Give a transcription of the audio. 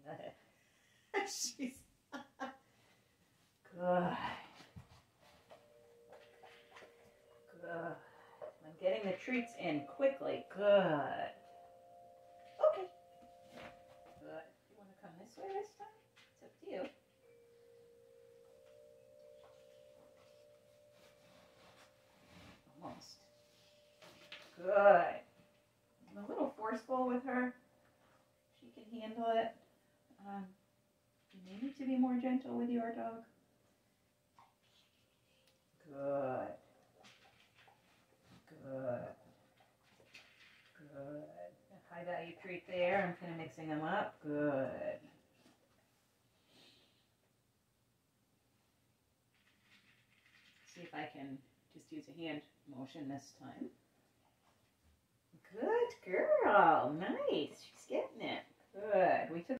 She's good. Good. I'm getting the treats in quickly. Good. Okay. Good. You want to come this way this time? It's up to you. Almost. Good. I'm a little forceful with her. She can handle it. You may need to be more gentle with your dog. Good. Good. Good. A high value treat there. I'm kind of mixing them up. Good. See if I can just use a hand motion this time. Good girl. Nice. She's getting it. Good. We took